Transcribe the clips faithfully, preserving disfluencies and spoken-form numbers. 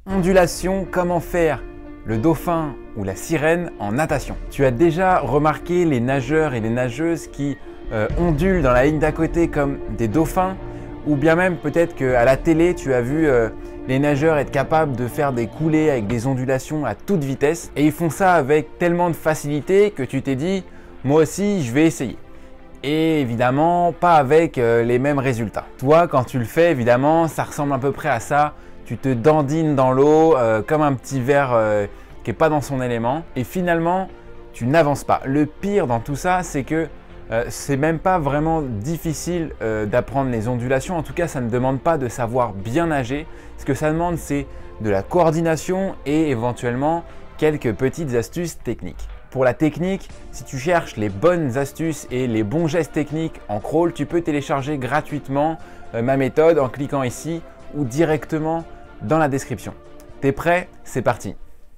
Ondulation, comment faire le dauphin ou la sirène en natation. Tu as déjà remarqué les nageurs et les nageuses qui euh, ondulent dans la ligne d'à côté comme des dauphins, ou bien même peut-être qu'à la télé tu as vu euh, les nageurs être capables de faire des coulées avec des ondulations à toute vitesse, et ils font ça avec tellement de facilité que tu t'es dit moi aussi je vais essayer. Et évidemment pas avec euh, les mêmes résultats. Toi quand tu le fais évidemment ça ressemble à peu près à ça. Tu te dandines dans l'eau euh, comme un petit verre euh, qui n'est pas dans son élément et finalement tu n'avances pas. Le pire dans tout ça, c'est que euh, c'est même pas vraiment difficile euh, d'apprendre les ondulations. En tout cas, ça ne demande pas de savoir bien nager. Ce que ça demande, c'est de la coordination et éventuellement quelques petites astuces techniques. Pour la technique, si tu cherches les bonnes astuces et les bons gestes techniques en crawl, tu peux télécharger gratuitement euh, ma méthode en cliquant ici ou directement dans la description. T'es prêt? C'est parti!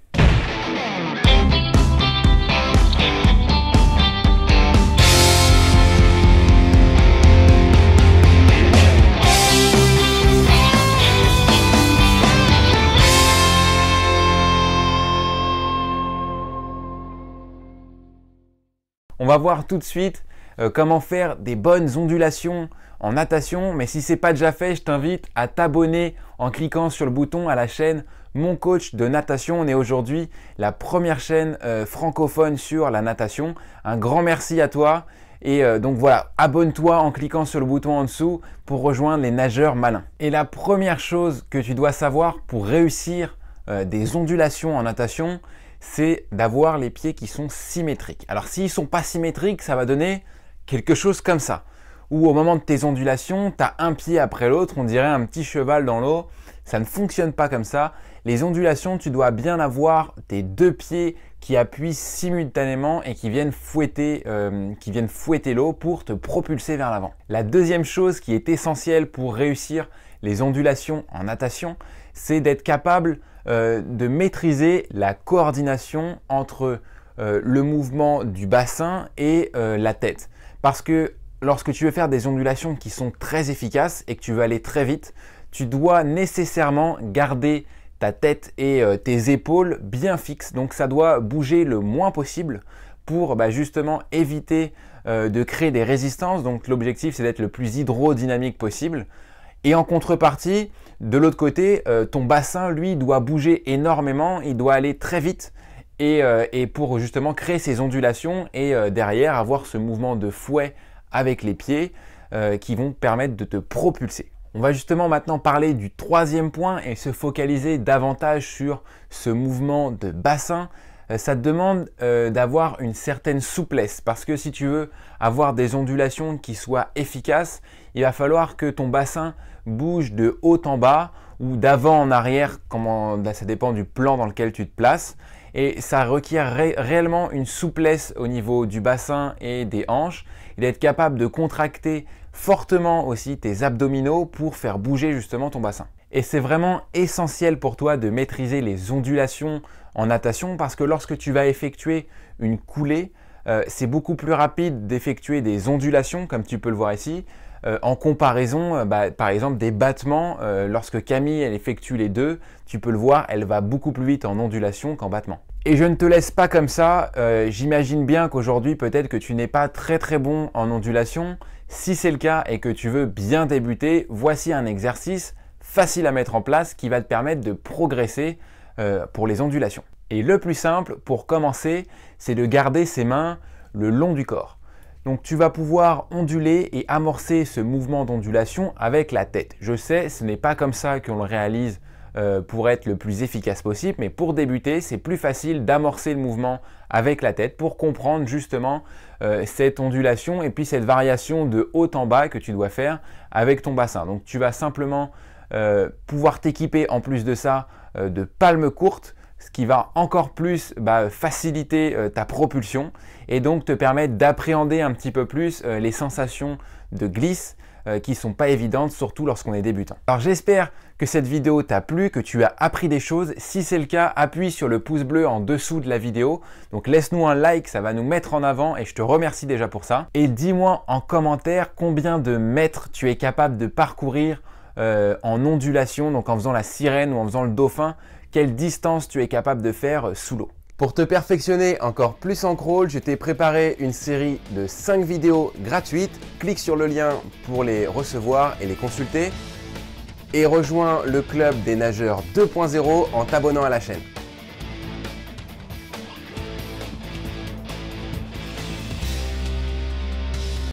On va voir tout de suite euh, comment faire des bonnes ondulations en natation, mais si ce n'est pas déjà fait, je t'invite à t'abonner en cliquant sur le bouton à la chaîne Mon Coach de Natation. On est aujourd'hui la première chaîne euh, francophone sur la natation. Un grand merci à toi. Et euh, donc voilà, abonne-toi en cliquant sur le bouton en dessous pour rejoindre les nageurs malins. Et la première chose que tu dois savoir pour réussir euh, des ondulations en natation, c'est d'avoir les pieds qui sont symétriques. Alors s'ils ne sont pas symétriques, ça va donner quelque chose comme ça. Où au moment de tes ondulations, tu as un pied après l'autre, on dirait un petit cheval dans l'eau. Ça ne fonctionne pas comme ça. Les ondulations, tu dois bien avoir tes deux pieds qui appuient simultanément et qui viennent fouetter, euh, qui viennent fouetter l'eau pour te propulser vers l'avant. La deuxième chose qui est essentielle pour réussir les ondulations en natation, c'est d'être capable euh, de maîtriser la coordination entre euh, le mouvement du bassin et euh, la tête. Parce que lorsque tu veux faire des ondulations qui sont très efficaces et que tu veux aller très vite, tu dois nécessairement garder ta tête et euh, tes épaules bien fixes. Donc ça doit bouger le moins possible pour bah, justement éviter euh, de créer des résistances. Donc l'objectif c'est d'être le plus hydrodynamique possible. Et en contrepartie, de l'autre côté, euh, ton bassin lui doit bouger énormément, il doit aller très vite. Et, euh, et pour justement créer ces ondulations et euh, derrière avoir ce mouvement de fouet avec les pieds euh, qui vont permettre de te propulser. On va justement maintenant parler du troisième point et se focaliser davantage sur ce mouvement de bassin. Euh, ça te demande euh, d'avoir une certaine souplesse parce que si tu veux avoir des ondulations qui soient efficaces, il va falloir que ton bassin bouge de haut en bas ou d'avant en arrière, comment, ça dépend du plan dans lequel tu te places. Et ça requiert ré réellement une souplesse au niveau du bassin et des hanches et d'être capable de contracter fortement aussi tes abdominaux pour faire bouger justement ton bassin. Et c'est vraiment essentiel pour toi de maîtriser les ondulations en natation parce que lorsque tu vas effectuer une coulée, euh, c'est beaucoup plus rapide d'effectuer des ondulations comme tu peux le voir ici. Euh, en comparaison, euh, bah, par exemple, des battements, euh, lorsque Camille elle effectue les deux, tu peux le voir, elle va beaucoup plus vite en ondulation qu'en battement. Et je ne te laisse pas comme ça, euh, j'imagine bien qu'aujourd'hui peut-être que tu n'es pas très très bon en ondulation. Si c'est le cas et que tu veux bien débuter, voici un exercice facile à mettre en place qui va te permettre de progresser euh, pour les ondulations. Et le plus simple pour commencer, c'est de garder ses mains le long du corps. Donc tu vas pouvoir onduler et amorcer ce mouvement d'ondulation avec la tête. Je sais, ce n'est pas comme ça qu'on le réalise euh, pour être le plus efficace possible, mais pour débuter, c'est plus facile d'amorcer le mouvement avec la tête pour comprendre justement euh, cette ondulation et puis cette variation de haut en bas que tu dois faire avec ton bassin. Donc tu vas simplement euh, pouvoir t'équiper en plus de ça euh, de palmes courtes, ce qui va encore plus bah, faciliter euh, ta propulsion et donc te permettre d'appréhender un petit peu plus euh, les sensations de glisse euh, qui ne sont pas évidentes, surtout lorsqu'on est débutant. Alors j'espère que cette vidéo t'a plu, que tu as appris des choses. Si c'est le cas, appuie sur le pouce bleu en dessous de la vidéo. Donc laisse-nous un like, ça va nous mettre en avant et je te remercie déjà pour ça. Et dis-moi en commentaire combien de mètres tu es capable de parcourir euh, en ondulation, donc en faisant la sirène ou en faisant le dauphin, quelle distance tu es capable de faire sous l'eau. Pour te perfectionner encore plus en crawl, je t'ai préparé une série de cinq vidéos gratuites. Clique sur le lien pour les recevoir et les consulter. Et rejoins le club des nageurs deux point zéro en t'abonnant à la chaîne.